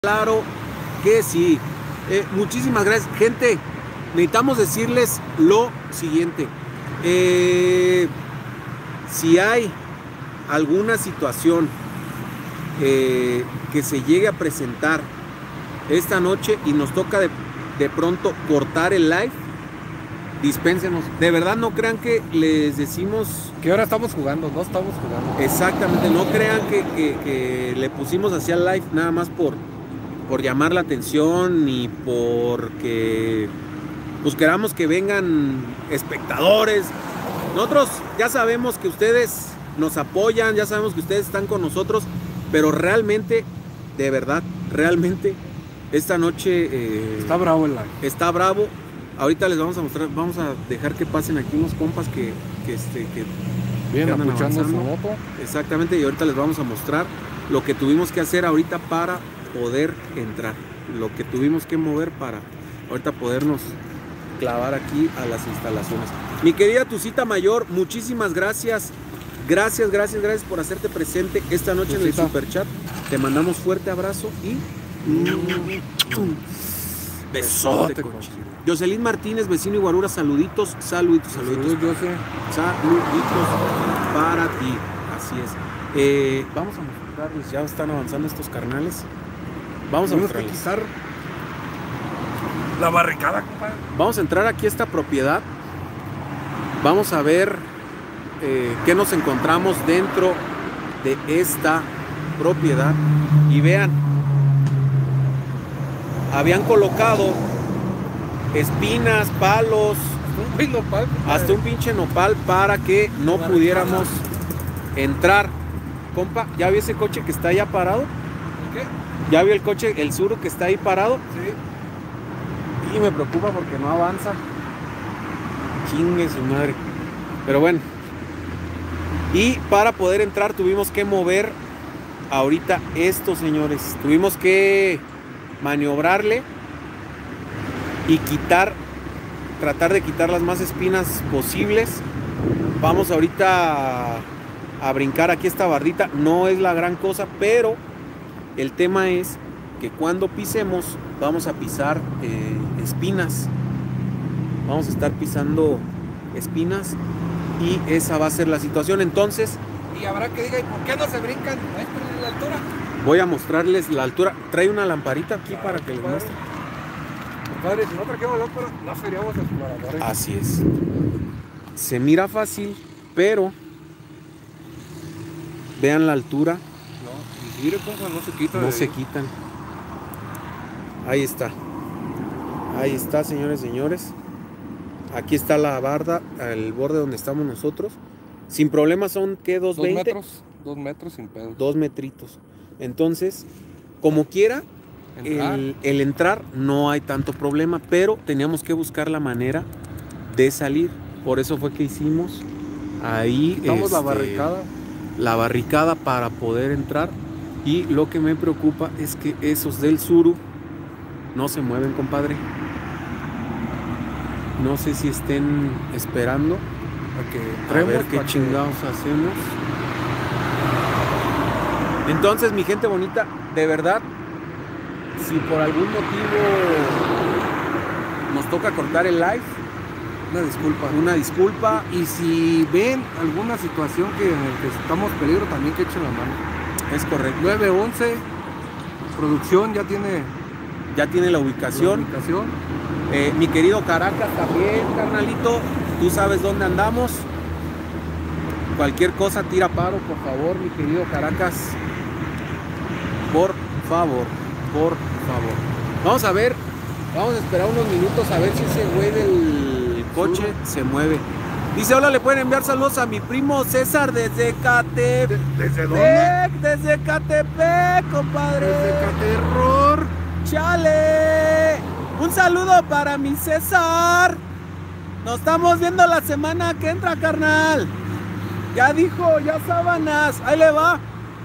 Claro que sí. Muchísimas gracias. Gente, necesitamos decirles lo siguiente. Si hay alguna situación que se llegue a presentar esta noche y nos toca de pronto cortar el live, dispénsenos. De verdad no crean que les decimos que ahora estamos jugando, no estamos jugando. Exactamente, no crean que le pusimos hacia el live nada más por llamar la atención, ni porque pues queramos que vengan espectadores. Nosotros ya sabemos que ustedes nos apoyan, ya sabemos que ustedes están con nosotros, pero realmente, de verdad, realmente esta noche está bravo el live. Está bravo. Ahorita les vamos a mostrar, vamos a dejar que pasen aquí unos compas que vienen apuchando su moto. Exactamente, y ahorita les vamos a mostrar lo que tuvimos que hacer ahorita para poder entrar, lo que tuvimos que mover para ahorita podernos clavar aquí a las instalaciones. Mi querida Tucita Mayor, muchísimas gracias. Gracias por hacerte presente esta noche en el Superchat. Te mandamos fuerte abrazo y besote. Jocelyn Martínez, vecino Iguarura, saluditos. Saluditos para ti. Así es. Vamos a mostrarles, ya están avanzando estos carnales. Vamos a quitar la barricada, compadre. Vamos a entrar aquí a esta propiedad. Vamos a ver qué nos encontramos dentro de esta propiedad. Y vean, habían colocado espinas, palos, hasta un pinche nopal para que no pudiéramos entrar. Compa, ¿ya vio ese coche que está allá parado? ¿Qué? ¿Ya vio el coche, el Suru que está ahí parado? Sí. Y me preocupa porque no avanza. Chingue su madre. Pero bueno. Y para poder entrar tuvimos que mover ahorita esto, señores. Tuvimos que maniobrarle y tratar de quitar las más espinas posibles. Vamos ahorita a brincar aquí esta bardita. No es la gran cosa, pero el tema es que cuando pisemos vamos a pisar espinas. Vamos a estar pisando espinas y esa va a ser la situación. Entonces, y habrá que diga, ¿y por qué no se brincan? ¿No la altura? Voy a mostrarles la altura. Trae una lamparita aquí para que les muestre. Compadre, si no trajimos lámpara, no seríamos exploradores. Así es. Se mira fácil, pero vean la altura. No, mire cómo no se quitan. No se quitan. Ahí está. Ahí está, señores. Aquí está la barda, al borde donde estamos nosotros. Sin problema son, ¿qué? 2.20. 2 metros sin pedo. 2 metritos. Entonces, como quiera, el entrar no hay tanto problema, pero teníamos que buscar la manera de salir. Por eso fue que hicimos ahí quitamos la barricada. La barricada para poder entrar. Y lo que me preocupa es que esos del Suru no se mueven, compadre. No sé si estén esperando a ver qué chingados hacemos. Entonces, mi gente bonita, de verdad, si por algún motivo nos toca cortar el live, una disculpa. Y si ven alguna situación en la que estamos en peligro, también que echen la mano. Es correcto. 911, producción ya tiene la ubicación. Mi querido Caracas también, carnalito. Tú sabes dónde andamos. Cualquier cosa, tira paro, por favor, mi querido Caracas. Por favor. Vamos a ver. Vamos a esperar unos minutos a ver si ese güey del coche se mueve. Dice, hola, le pueden enviar saludos a mi primo César desde Ecatepec. ¿Desde dónde? Desde Ecatepec, compadre. Desde Ecaterror. ¡Chale! Un saludo para mi César. Nos estamos viendo la semana que entra, carnal. Ya dijo, ya sábanas. Ahí le va.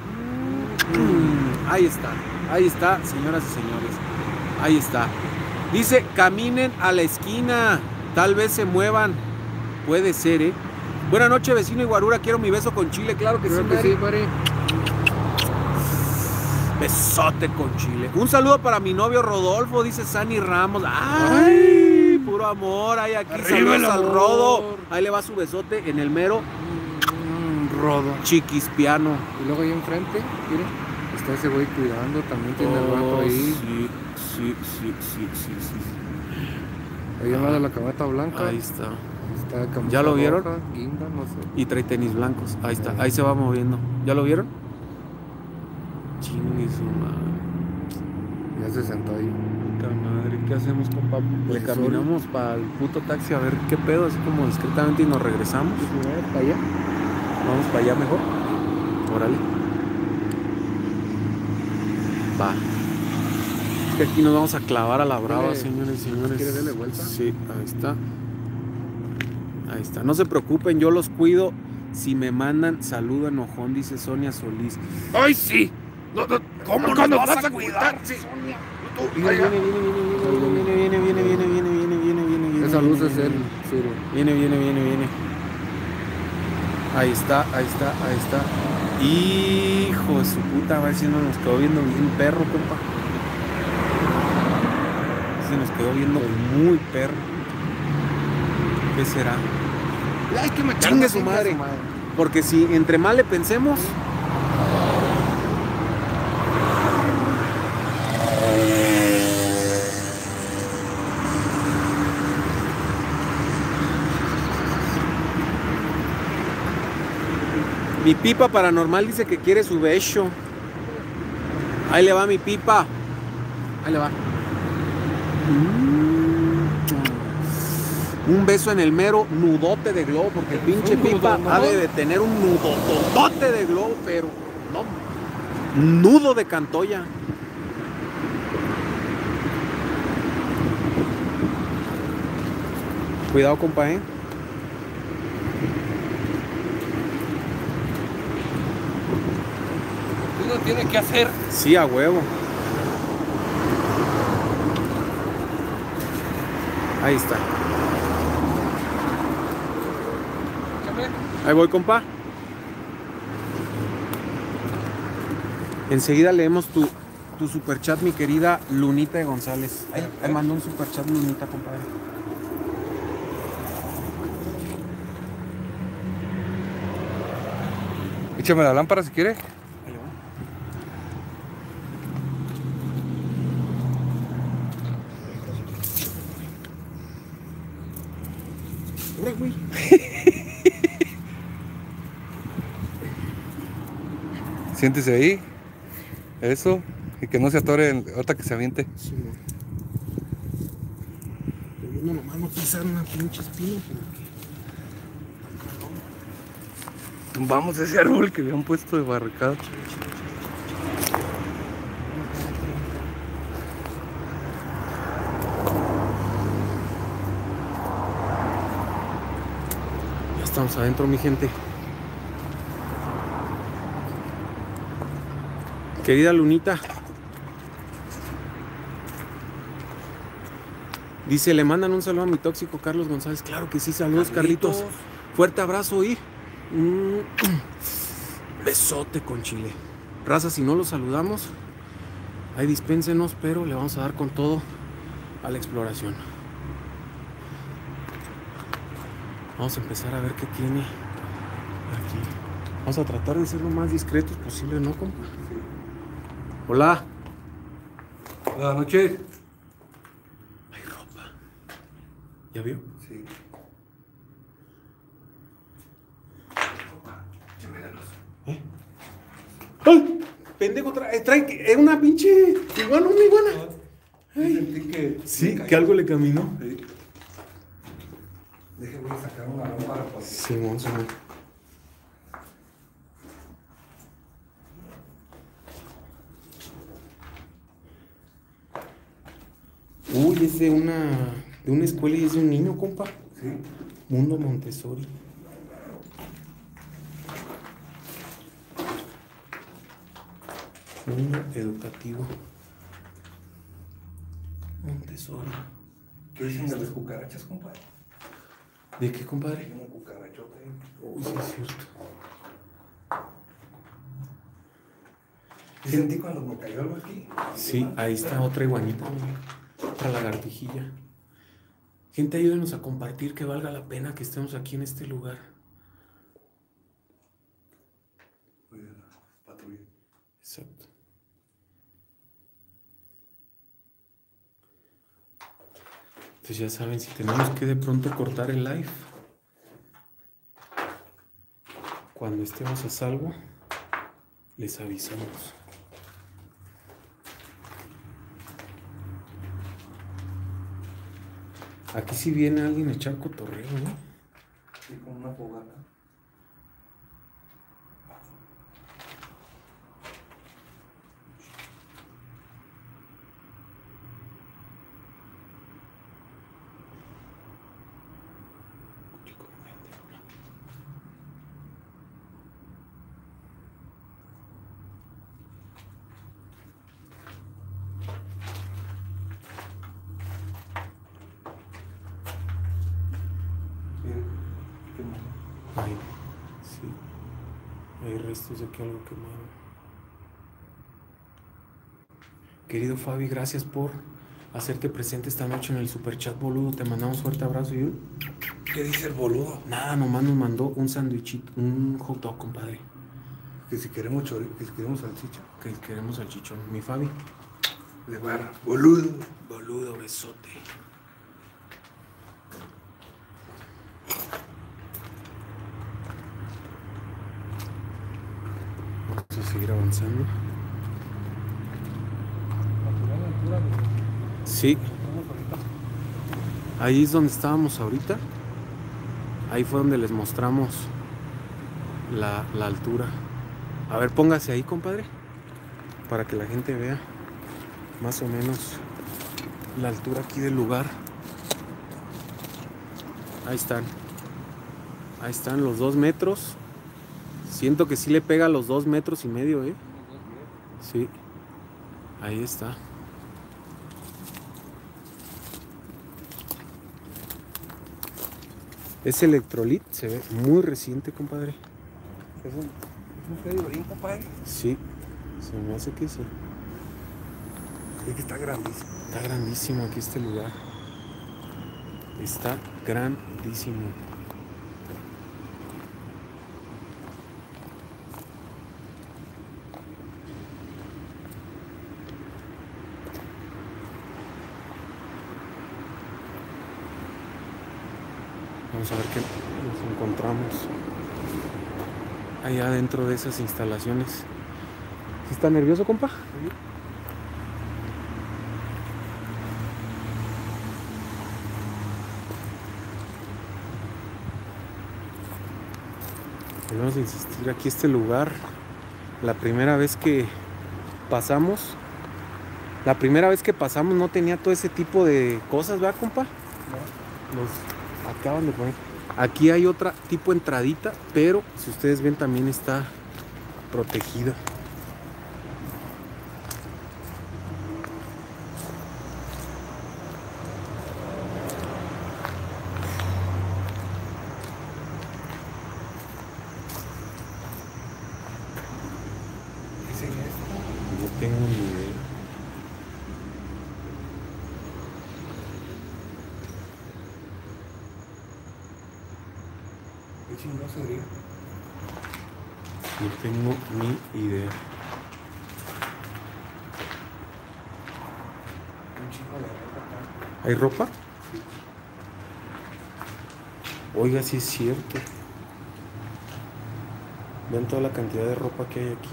Ahí está, señoras y señores. Ahí está. Dice, caminen a la esquina. Tal vez se muevan. Puede ser, ¿eh? Buenas noches, vecino Iguarura. Quiero mi beso con chile. Claro que sí, Mari. Besote con chile. Un saludo para mi novio Rodolfo, dice Sani Ramos. ¡Ay! Puro amor. Ay, aquí saludos al Rodo. Ahí le va su besote en el mero Rodo. Chiquispiano. Y luego ahí enfrente, miren, está ese güey cuidando, también tiene el rato ahí. Sí. Ahí al lado de la camioneta blanca. Ahí está. Está camisa ¿Ya lo vieron? roja, guinda, no sé. Y trae tenis blancos. Ahí está. Ahí se va moviendo. ¿Ya lo vieron? Chingue su madre. Ya se sentó ahí. Puta madre, ¿qué hacemos, compa? Le Pues, caminamos para el puto taxi a ver qué pedo, así como discretamente, y nos regresamos. Para allá. Vamos para allá mejor. Órale. Va. Es que aquí nos vamos a clavar a la brava, señores y señores. ¿Quiere darle vuelta? Sí, ahí está. Ahí está. No se preocupen, yo los cuido. Si me mandan, saludo enojón, dice Sonia Solís. ¡Ay, sí! ¿Cómo nos vas a cuidar? Viene. Esa luz es él, sí. Viene. Ahí está. Hijo de su puta, a ver si no nos quedó viendo bien perro, compa. Se nos quedó viendo muy perro. ¿Qué será? Ay, que me Chingue su madre. Porque si entre más le pensemos. Mi pipa paranormal dice que quiere su beso. Ahí le va mi pipa. Ahí le va. Un beso en el mero nudote de globo, porque el pinche pipa ha de tener un nudototote de globo, pero no. Nudo de cantoya. Cuidado, compa, Uno tiene que hacer. Sí, a huevo. Ahí está. Ahí voy, compa. Enseguida leemos tu superchat, mi querida Lunita de González. Ahí mando un superchat, Lunita, compadre. Échame la lámpara si quiere. Ahí le va. Ora, güey. Siéntese ahí. Eso. Y que no se atore ahorita que se aviente. Sí, no. Yo nomás no pisar una pinche espina porque... Tumbamos ese árbol que habían puesto de barricada. Ya estamos adentro, mi gente. Querida Lunita. Dice, le mandan un saludo a mi tóxico Carlos González. Claro que sí, saludos, Carlitos. Fuerte abrazo y besote con chile. Raza, si no los saludamos, ahí dispénsenos, pero le vamos a dar con todo a la exploración. Vamos a empezar a ver qué tiene aquí. Vamos a tratar de ser lo más discretos posible, ¿no, compa? Hola. Buenas noches. Hay ropa. ¿Ya vio? Sí. ¡Ay! Pendejo, trae una pinche iguana, una iguana. Sentí que... Sí, que algo le caminó. Sí. Déjeme sacar una lámpara para... Simón. Uy, es de una escuela y es de un niño, compa. Sí. Mundo Montessori. Mundo educativo Montessori. ¿Qué dicen de las cucarachas, compadre? ¿De qué, compadre? Hay una cucarachota ahí. Uy, sí es cierto. Sí, sentí cuando me cayó algo aquí. Sí, ahí está otra iguanita, otra lagartijilla. Gente, ayúdenos a compartir, que valga la pena que estemos aquí en este lugar. Patrulla. Exacto. Entonces ya saben, si tenemos que de pronto cortar el live, cuando estemos a salvo, les avisamos. Aquí sí viene alguien a echar cotorreo, ¿no? Sí, con una fogata. Ahí, sí. Hay restos de que algo quemado. Querido Fabi, gracias por hacerte presente esta noche en el superchat, boludo. Te mandamos fuerte abrazo. ¿Y ¿Qué dice el boludo? nada, nomás nos mandó un sándwichito, un hot dog, compadre. Que si queremos chorizo, que si queremos salchicha. Que queremos salchichón. Mi Fabi. De barra. Boludo. Boludo, besote. Vamos a seguir avanzando. Sí. Ahí es donde estábamos ahorita. Ahí fue donde les mostramos la altura. A ver, póngase ahí, compadre, para que la gente vea más o menos la altura aquí del lugar. Ahí están. Ahí están los 2 metros. Siento que sí le pega a los 2,5 metros, ¿eh? Sí. Ahí está. Ese electrolit se ve muy reciente, compadre. Es un Freddy, compadre. Sí, se me hace que sí. Es que está grandísimo. Está grandísimo aquí este lugar. Está grandísimo. Vamos a ver qué nos encontramos allá dentro de esas instalaciones. ¿Sí está nervioso, compa? Sí. Volvemos a insistir, aquí este lugar, la primera vez que pasamos no tenía todo ese tipo de cosas, ¿verdad, compa? No. Los acaban de poner. Aquí hay otra tipo entradita, pero si ustedes ven también está protegida. ¿Qué es esto? No tengo ni idea. ¿Qué chingado sería? No tengo ni idea. Un chingo de ropa acá. ¿Hay ropa? Sí. Oiga, sí es cierto. Vean toda la cantidad de ropa que hay aquí.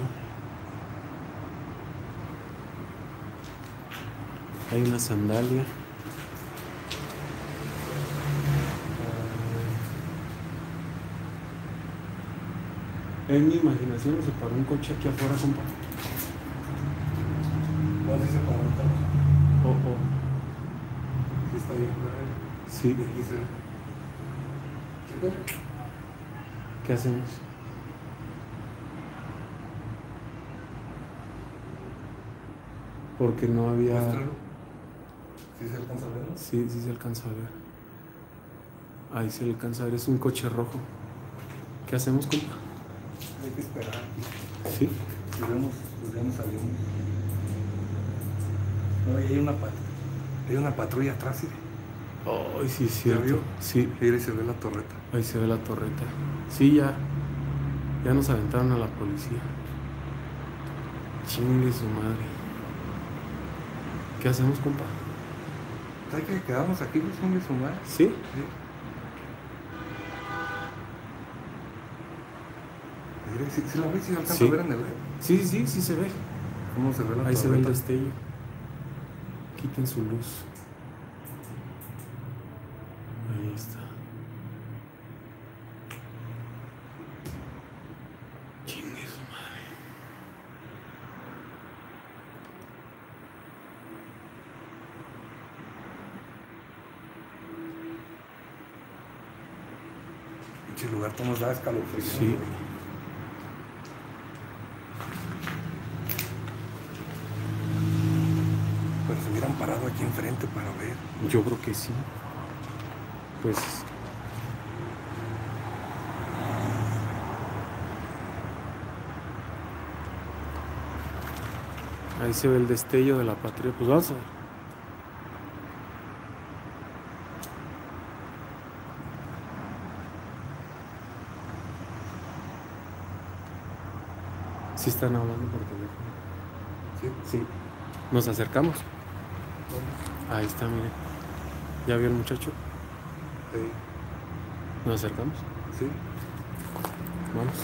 Hay una sandalia. En mi imaginación se paró un coche aquí afuera, compa. No sé si se paró un carro. Oh. Sí, está bien, ¿verdad? Sí. Y aquí se... ¿Qué pedo? ¿Qué hacemos? Porque no había... Muéstralo. ¿Sí se alcanza a ver? Sí, sí se alcanza a ver. Ahí se alcanza a ver, es un coche rojo. ¿Qué hacemos, compa? Hay que esperar. Sí. Si vemos Pues ya no salimos. No, y hay una patrulla atrás, ¿sí? Ay, sí, es ¿Ya cierto. vio? Sí, Mira, ahí se ve la torreta. ahí se ve la torreta. Sí, ya. Ya nos aventaron a la policía. Chingue su madre. ¿Qué hacemos, compa? Hay que quedarnos aquí, pues, chingue su madre. ¿Sí? Sí. Mire, si la ves, si alcanza Sí. a ver en el... Sí, sí se ve. ¿Cómo se ve la Ahí se ve el torreta? destello. Quiten su luz. Ahí está. Chingue su madre. Pinche lugar, todo nos da escalofrío. Sí. Pero se hubieran parado aquí enfrente para ver. Yo creo que sí. Pues. Ahí se ve el destello de la patria. Pues vamos a ver. Sí están hablando por teléfono. Sí. Sí. Nos acercamos. Ahí está, mire. ¿Ya vio el muchacho? Sí. Nos acercamos. Sí. Vamos.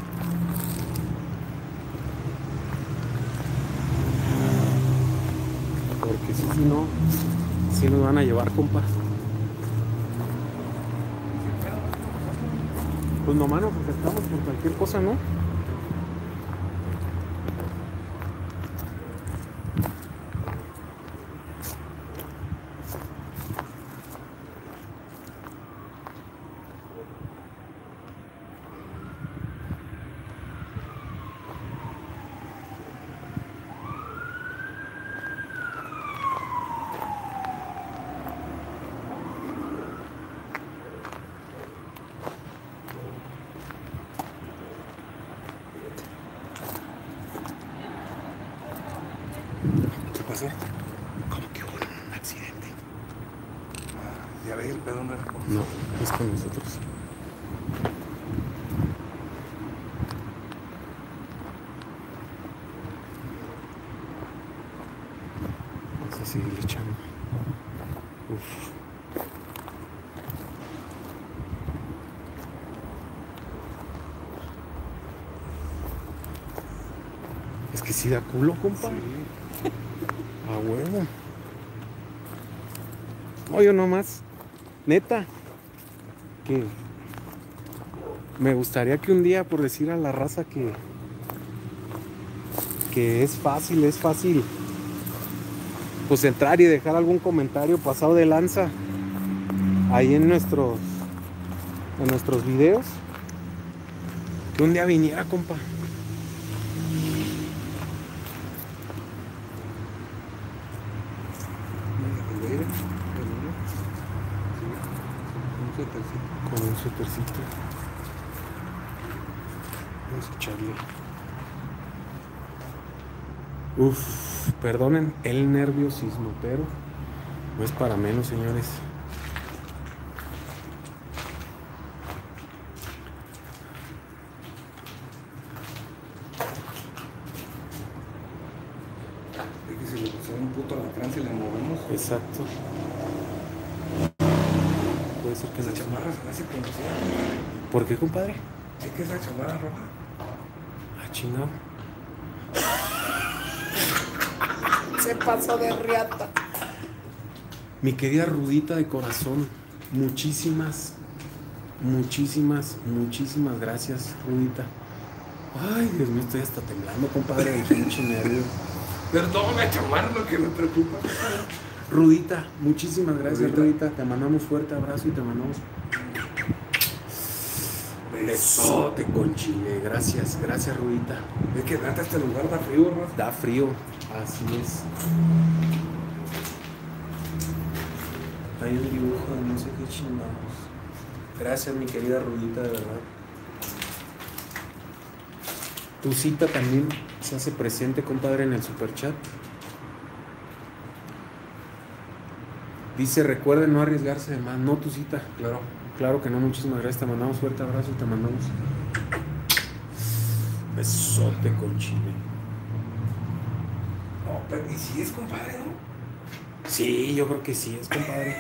Porque si no, si nos van a llevar, compa. Pues nomás nos acercamos por cualquier cosa, ¿no? ¿Qué pasó? Como que hubo un accidente. Ya ve el pedo no era con No, es con nosotros. Vamos a seguir echando. Uf. Es que sí da culo, compa. A huevo. No, yo nomás. Neta. Que me gustaría que un día, por decir a la raza que es fácil, pues entrar y dejar algún comentario pasado de lanza ahí en nuestros videos. Que un día viniera, compa. Con un suétercito. Vamos a echarle. Uf, perdonen el nerviosismo, pero no es para menos, señores. Es que si le pusieron un puto alacrán, si le movemos. Exacto. Puede ser que Esa se chamarra se me hace conocida. ¿Por qué, compadre? Sí que es la chamarra roja. Ah, chingado. Se pasó de riata. Mi querida Rudita de corazón, muchísimas gracias, Rudita. Ay, Dios mío, estoy hasta temblando, compadre, de pinche nervio. Perdón, la chamarra lo que me preocupa. Rudita, muchísimas gracias, Rudita. Te mandamos fuerte abrazo y te mandamos besote con chile. Gracias, Rudita. Es que neta este lugar da frío, ¿no? Da frío, así es. Hay un dibujo de no sé qué chingados. Gracias, mi querida Rudita, de verdad. Tu cita también se hace presente, compadre, en el superchat. Dice, recuerden no arriesgarse de más. No, tu cita. Claro. Claro que no, muchísimas gracias. Te mandamos fuerte abrazo y te mandamos besote con chile. No, pero ¿y si es, compadre, no? Sí, yo creo que sí es, compadre.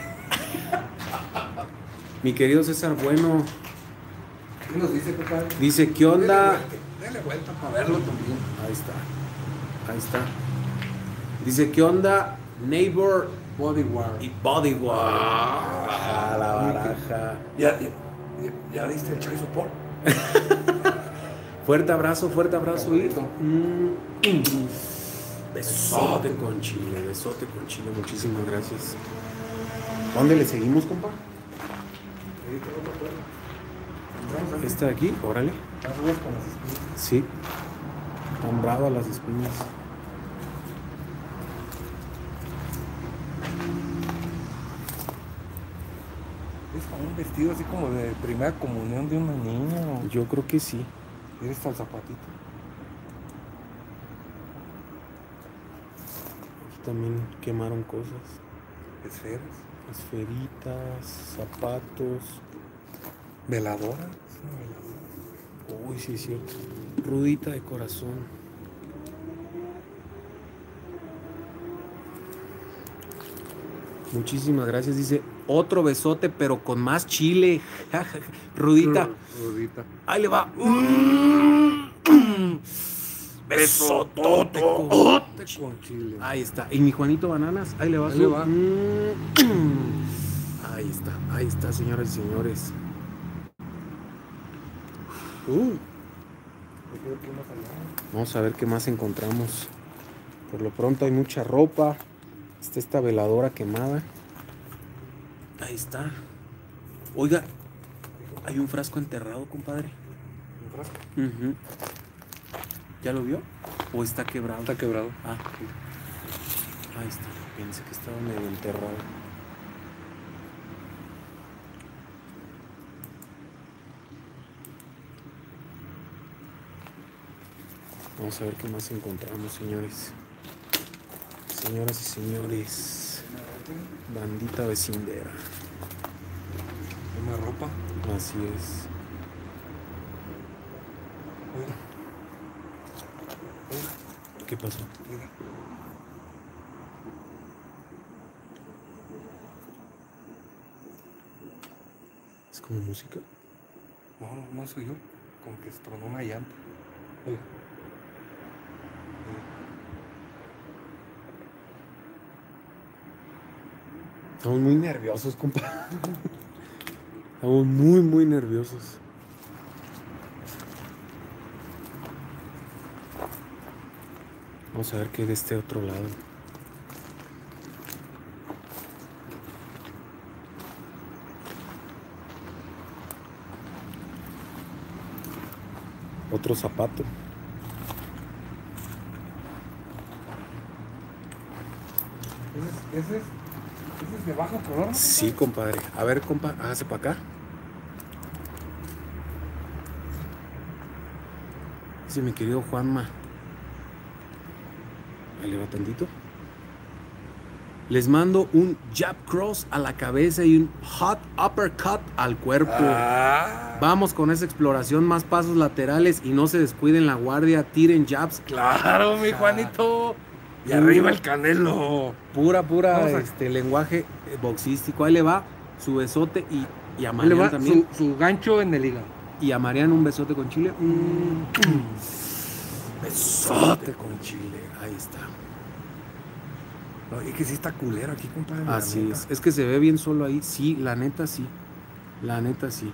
Mi querido César Bueno ¿Qué nos dice, compadre? dice, ¿qué onda? Dale vuelta para verlo también. Ahí está. Ahí está. Dice, ¿qué onda? Neighbor Bodyguard. y Bodyguard. A la baraja. ¿Ya diste el chai sopor? Fuerte abrazo y Bonito. besote con chile, muchísimas gracias. ¿Dónde le seguimos, compa? Este de aquí, órale. Sí. Están bravas las espinas. Es como un vestido así como de primera comunión de una niña. Yo creo que sí. Mira, está el zapatito. Aquí también quemaron cosas. Esferas. Esferitas, zapatos. Veladora. Es una veladora. Uy, sí es cierto. Rudita de corazón. Muchísimas gracias. Dice, otro besote, pero con más chile. Rudita. Rudita. Ahí le va. Besotote Con chile. Ahí está. Y mi Juanito Bananas, ahí le va. Ahí le va. Ahí está, señoras y señores. Vamos a ver qué más encontramos. Por lo pronto hay mucha ropa. Está esta veladora quemada. Ahí está. Oiga, hay un frasco enterrado, compadre. ¿Un frasco? Ujú. ¿Ya lo vio? ¿O está quebrado? Está quebrado. Ah, ahí está. Pensé que estaba medio enterrado. Vamos a ver qué más encontramos, señores. Señoras y señores. Bandita vecindera. Una ropa. Así es. ¿Qué pasó? Mira. ¿Es como música? No soy yo. Como que se tronó una llanta. Oiga. Estamos muy nerviosos, compa. Estamos muy, muy nerviosos. Vamos a ver qué hay de este otro lado. Otro zapato. ¿Ese es de bajo color? ¿No? Sí, compadre. A ver, compa, hágase para acá. Dice mi querido Juanma. Ahí le va tantito. Les mando un jab cross a la cabeza y un hot uppercut al cuerpo. Vamos con esa exploración, más pasos laterales y no se descuiden la guardia, tiren jabs. Claro, mi Juanito. Y arriba el Canelo. Pura Vamos a- lenguaje boxístico. Ahí le va su besote y a Ahí le Mariano va también. su gancho en el hígado. Y a Mariano un besote con chile. Besote con chile. Ahí está. No, y que sí está culero aquí, compadre. la Así neta. es. Es que se ve bien solo ahí. Sí, la neta sí. La neta sí.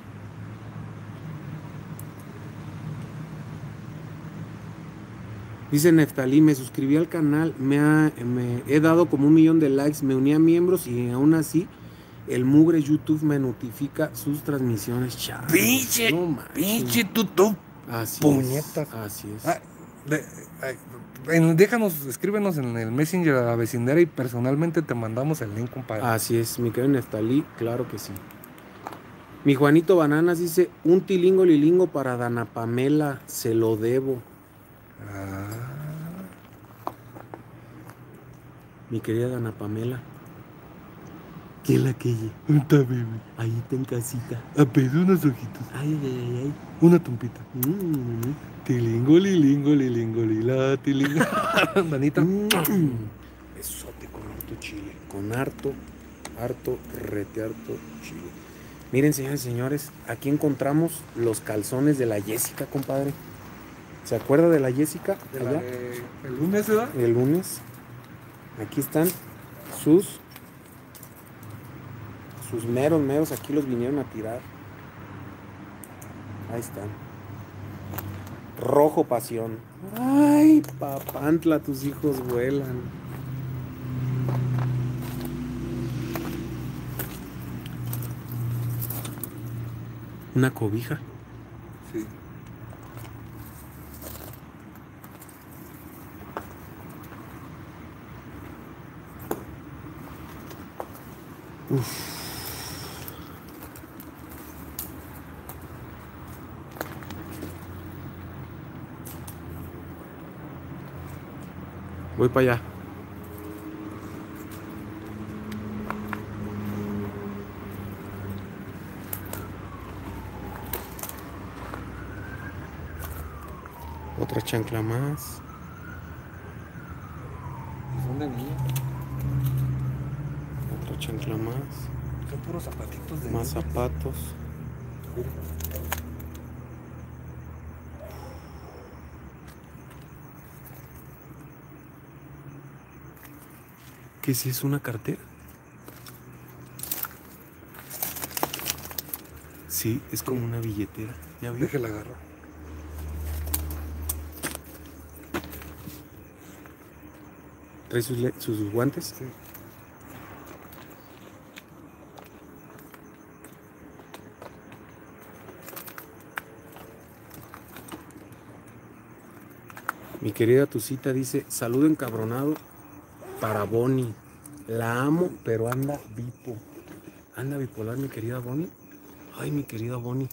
Dice Neftalí, me suscribí al canal, me he dado como 1 millón de likes, me uní a miembros y aún así el mugre YouTube me notifica sus transmisiones. Chale, Pinche, no manches. pinche tutú. Así puñetas. es. Así es. Ah, déjanos, escríbenos en el Messenger a la vecindera y personalmente te mandamos el link, compadre. Así es, mi querido Neftalí, claro que sí. Mi Juanito Bananas dice, un tilingo lilingo para Dana Pamela, se lo debo. Mi querida Dana Pamela. ¿Quién la quille? Está bebé. Ahí está en casita. Apenas unos ojitos. Ay, ay, ay. Una tumpita. Tilingolilingolilingolila, tiling. Manita. Besote con harto chile. Con harto, rete harto chile. Miren, señores y señores, aquí encontramos los calzones de la Jessica, compadre. ¿Se acuerda de la Jessica? Allá. El lunes, ¿verdad? El lunes. Aquí están sus meros, aquí los vinieron a tirar. Ahí están. Rojo pasión. Ay, papantla, tus hijos vuelan. Una cobija. Sí. Voy para allá. Otra chancla más. Son de niña. Otra chancla más. Son puros zapatitos de Más niña. zapatos. Mira. ¿Qué si es una cartera? Sí, es como una billetera. ¿Ya vio? Déjala agarrar. ¿Trae sus guantes? Sí. Mi querida Tucita dice, saludo encabronado para Bonnie. La amo, pero anda bipo. Anda bipolar, mi querida Bonnie. Ay, mi querida Bonnie.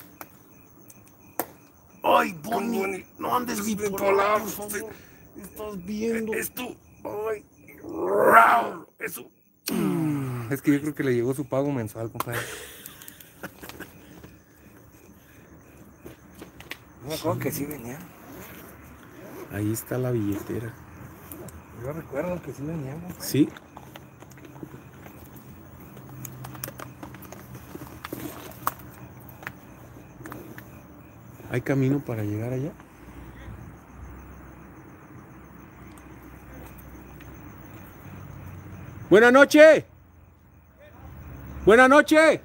Ay, Bonnie, no andes bipolar, por favor. Estás viendo. Esto. Ay, Eso. Es que yo creo que le llegó su pago mensual, compadre. No me acuerdo que sí venía. ahí está la billetera. Yo recuerdo que sí veníamos. ¿Sí? ¿Hay camino para llegar allá? Buenas noches. Buenas noches.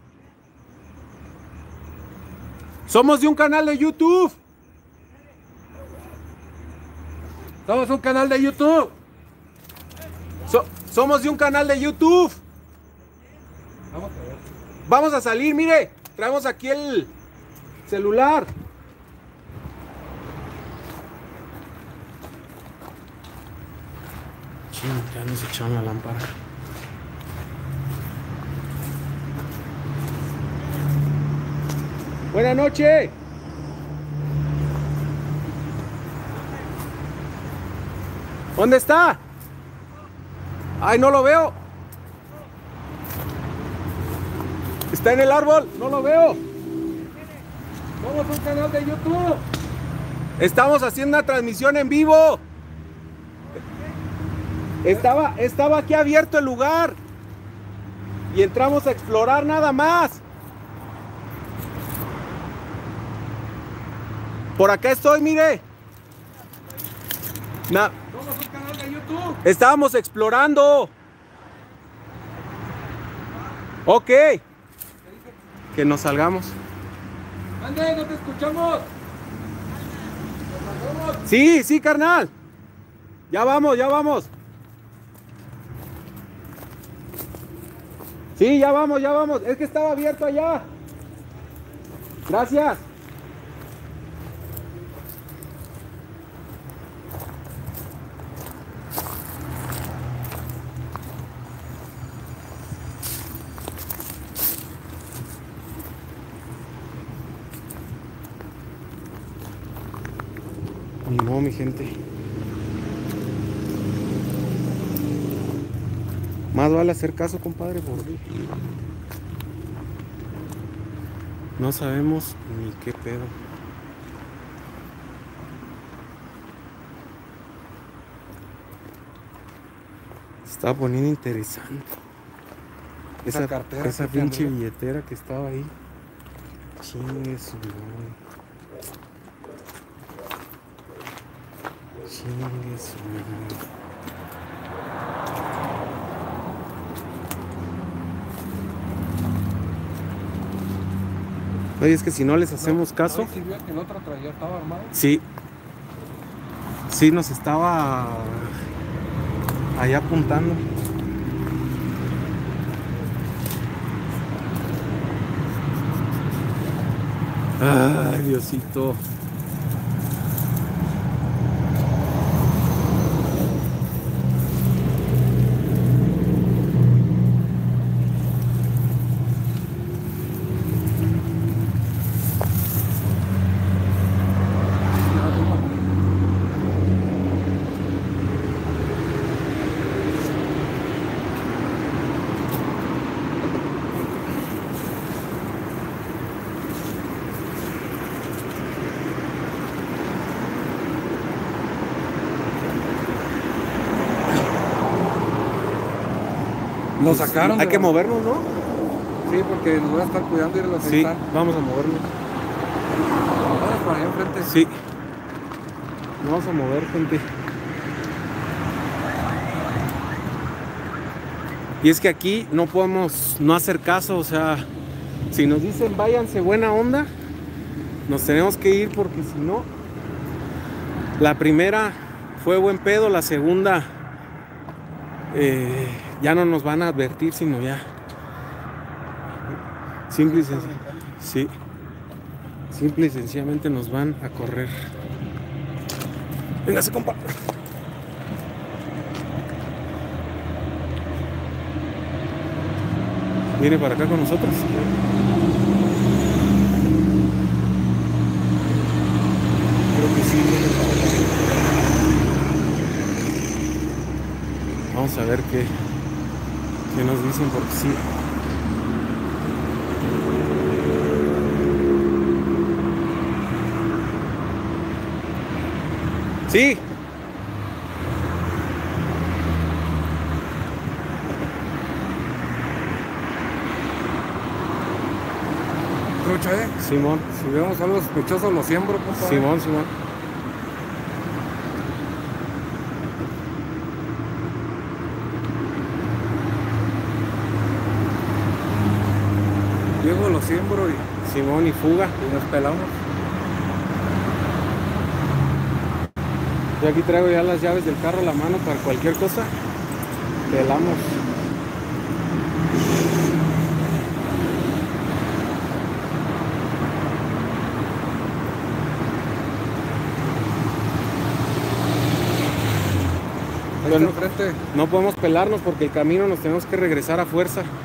Somos de un canal de YouTube. Somos un canal de YouTube. Somos de un canal de YouTube. Vamos a ver. Vamos a salir, mire. Traemos aquí el celular. Ching, ya nos echaron la lámpara. Buenas noches. ¿Dónde está? Ay, no lo veo. Está en el árbol, no lo veo. Somos un canal de YouTube. Estamos haciendo una transmisión en vivo. Estaba aquí abierto el lugar. Y entramos a explorar nada más. Por acá estoy, mire. Somos un canal de YouTube. Estábamos explorando. Ok. Que nos salgamos. ¡Ande, no te escuchamos! Sí, sí, carnal. Ya vamos, ya vamos. Sí, ya vamos, ya vamos. Es que estaba abierto allá. Gracias. Ni modo, mi gente. Más vale hacer caso, compadre, porque no sabemos ni qué pedo. Se estaba poniendo interesante. Esa cartera Esa que pinche tendría. billetera que estaba ahí. Chingue su madre. Chingue su madre. Oye, es que si no les hacemos caso, ¿No sirvió que el otro traía, estaba armado? sí, sí nos estaba allá apuntando. Ay, Diosito. Lo sacaron. Hay de que la- movernos, ¿no? Sí, porque nos voy a estar cuidando y los Sí, están. vamos a movernos. Vamos por allá enfrente. Sí. Nos vamos a mover, gente. Y es que aquí no podemos no hacer caso, o sea, si nos dicen váyanse buena onda, nos tenemos que ir porque si no, la primera fue buen pedo, la segunda ya no nos van a advertir, sino ya. Simple y sencillamente. Sí. Simple y sencillamente nos van a correr. Véngase, compa. Viene para acá con nosotros. Creo que sí, viene para acá. Vamos a ver qué nos dicen, porque sí. Sí. Trucha, Simón, si vemos algo sospechoso, lo siembro, compadre. Simón, Simón. Llego, lo siembro y Simón y fuga. nos pelamos. Yo aquí traigo ya las llaves del carro a la mano para cualquier cosa. Pelamos. Ahí Bueno. está enfrente. No podemos pelarnos porque el camino nos tenemos que regresar a fuerza. Sí.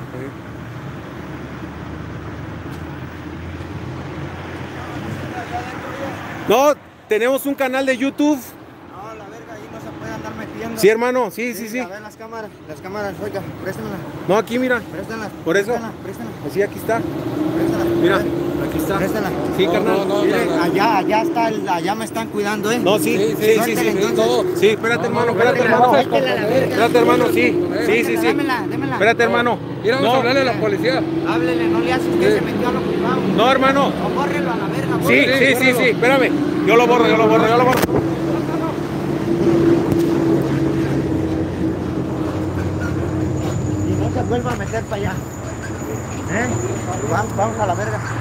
No, tenemos un canal de YouTube. No, la verga, ahí no se puede andar metiendo. Sí, hermano, sí. A ver las cámaras, oiga, préstamela, No, aquí mira. préstala. Por eso. Préstala, Así, aquí está. préstala. Mira, A ver, aquí está. Préstala. Sí, No, carnal. no, Mire, no. allá está, allá me están cuidando, No, sí, sí. Suéltele, entonces. Sí, espérate, hermano, no, espérate, suéltela, hermano. suéltela a la verga. Espérate, hermano, sí. Sí. Démela. Espérate, hermano. Mira, vamos a No, hablarle a la policía. Háblele, no le hace usted, se metió a lo privado. no, hermano. No, bórrelo a la verga, Sí, bórrelo. sí. Espérame. Yo lo borro. Y no se vuelva a meter para allá. Vamos a la verga.